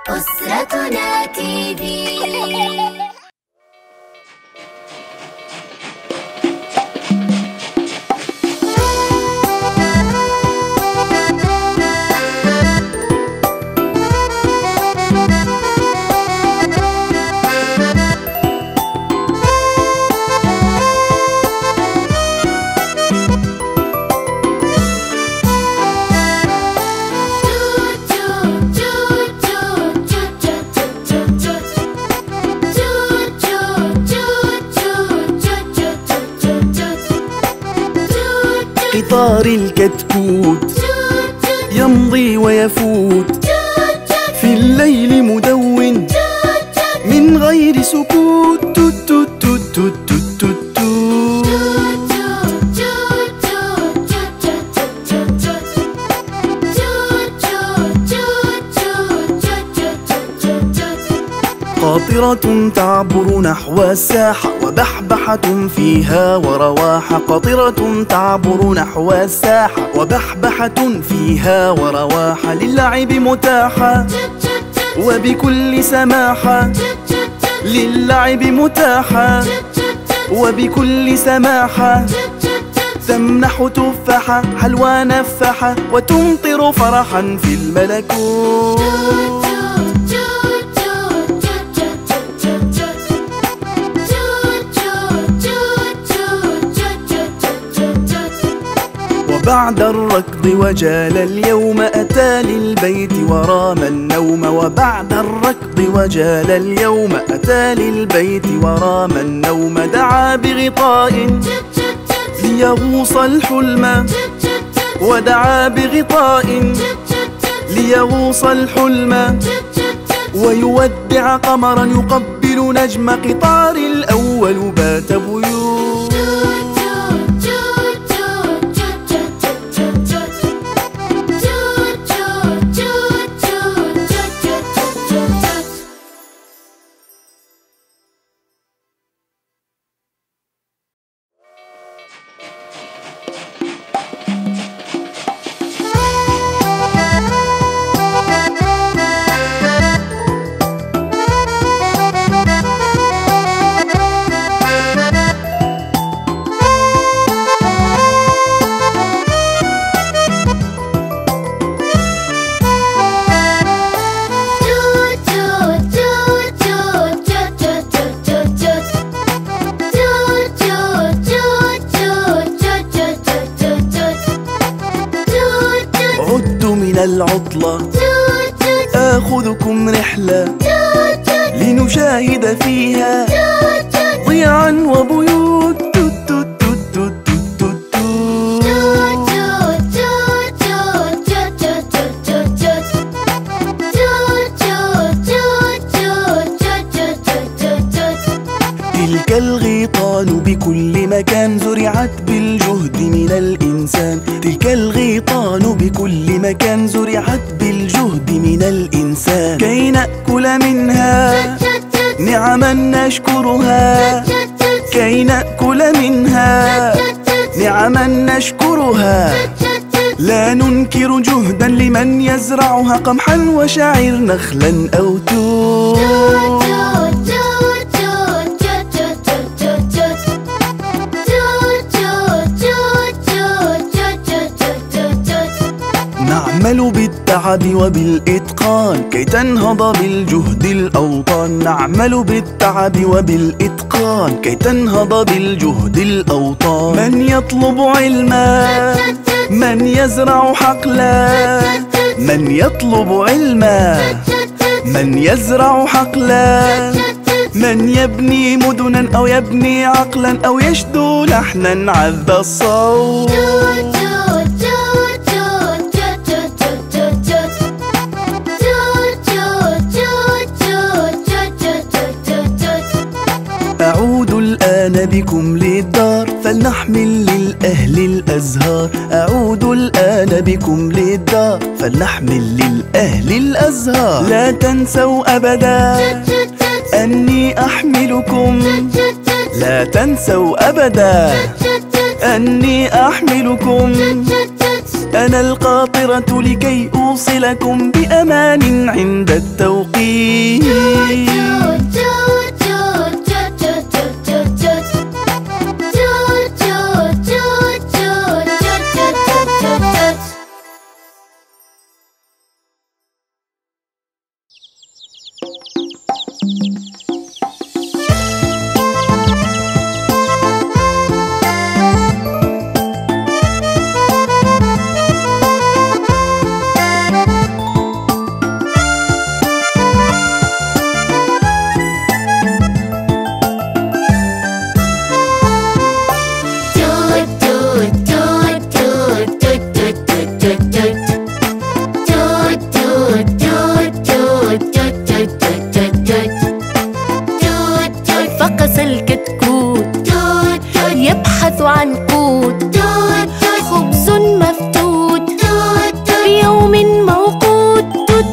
أسرتنا تي في. قطار الكتكوت يمضي ويفوت في الليل مدون من غير سكوت. توت توت توت توت توت توت قاطرة تعبر نحو الساحة وبحبحة فيها ورواحة. قاطرة تعبر نحو الساحة وبحبحة فيها ورواحة. للعب متاحة وبكل سماحة. للعب متاحة وبكل سماحة. تمنح تفاحة حلوى نفاحة وتمطر فرحا في الملكوت. وبعد الركض وجال اليوم أتى للبيت ورام النوم. وبعد الركض وجال اليوم أتى للبيت ورام النوم. دعا بغطاء ليغوص الحلم. ودعا بغطاء ليغوص الحلم. ويودع قمرا يقبل نجم قطار الأول بات بيوت. العطلة آخذكم رحلة لنشاهد فيها ضياعا وبيوت. توت توت توت توت تلك الغيطان بكل مكان زرعت بالجهد من الإنسان. تلك الغيطان بكل مكان زرعت بالجهد من الإنسان. كي نأكل منها نعما نشكرها. كي نأكل منها نعما نشكرها. لا ننكر جهدا لمن يزرعها قمحا وشعير نخلا أو توت. نعمل بالتعب وبالإتقان كي تنهض بالجهد الأوطان. نعمل بالتعب وبالإتقان كي تنهض بالجهد الأوطان. من يطلب علما من يزرع حقلا. من يطلب علما من يزرع حقلا. من يبني مدنا أو يبني عقلا أو يشدو لحنا عذب الصوت. أعود الآن بكم للدار فلنحمل للأهل الأزهار. أعود الآن بكم للدار فلنحمل للأهل الأزهار. لا تنسوا أبدا أني أحملكم. لا تنسوا أبدا أني أحملكم أنا القاطرة لكي أوصلكم بأمان عند التوقيت. فقس الكتكوت يبحث عن قوت، خبز مفتوت بيوم موقوت.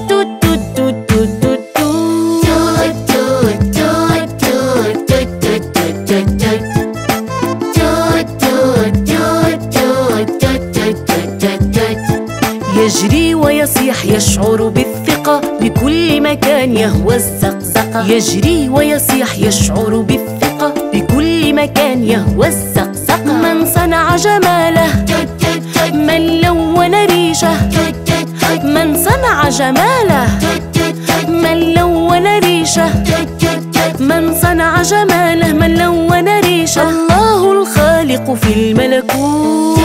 يجري ويصيح يشعر بالثقة، بكل مكان يهوى الزقزقة. يجري ويصيح يشعر بالثقة، بكل مكان يهوى الزقزقة. من صنع جماله، من لون ريشه، من صنع جماله، من لون ريشه، من صنع جماله، من لون ريشه. الله الخالق في الملكوت.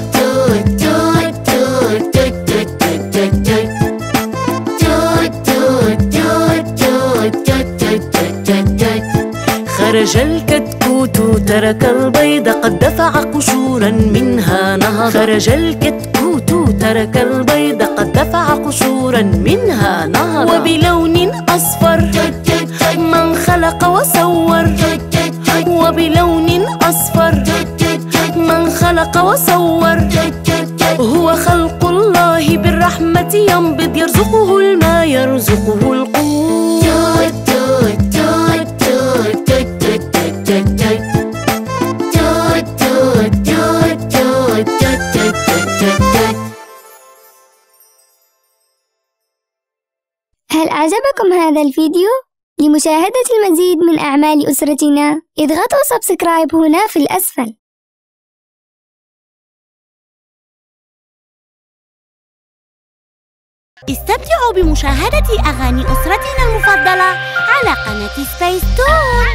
خرج الكتكوت ترك البيض، قد دفع قشورا منها نهض. خرج الكتكوت ترك البيض، قد دفع قشورا منها نهض. وبلون أصفر من خلق وصور، وبلون أصفر من خلق وصور. هو خلق الله بالرحمة ينبض، يرزقه الماء يرزقه القوت. هل أعجبكم هذا الفيديو؟ لمشاهدة المزيد من أعمال أسرتنا اضغطوا سبسكرايب هنا في الأسفل. استمتعوا بمشاهدة أغاني أسرتنا المفضلة على قناة سبيس تون.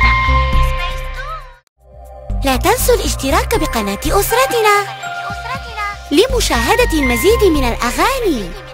لا تنسوا الاشتراك بقناة أسرتنا لمشاهدة المزيد من الأغاني.